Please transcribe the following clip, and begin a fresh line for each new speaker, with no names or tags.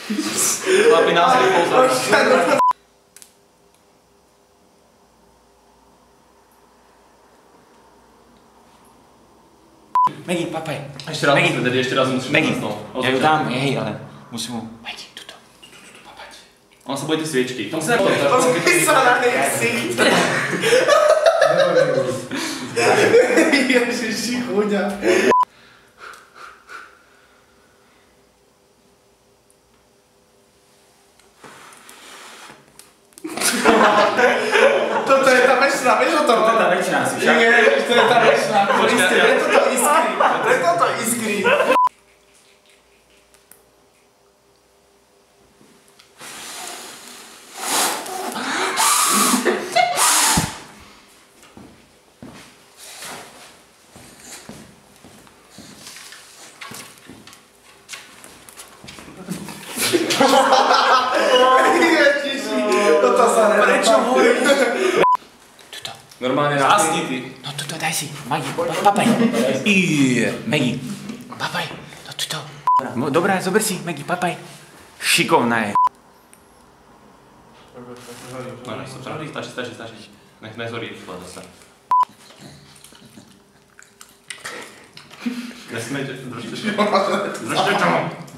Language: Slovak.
Chlapi, naozaj pozor.
Megi, papaj.
Ešte raz musíme dať, ešte raz musíme.
Megi, ja ju dám, hej, ale musím mu... Megi, tuto, papať.
On sa bojí tie sviečky. Tom sa
Pozri sa na nej ksít. Ježiši, chuďa. Toto je tá väčšina, vieš o tom?
Toto je tá väčšina asi však.
Nie, to je tá väčšina. Preto to iskrí. Ježiši, toto sa nedá.
Prečo hovorí? Tuto.
normálne na
Asni ty.
No tuto, daj si. Megi, papaj. Megi, papaj. No tuto. Dobrá, zober si, Megi, papaj. Šikovná je.
Stačí. Nech nezorí rýchlo zase. Nesmejte, držte to.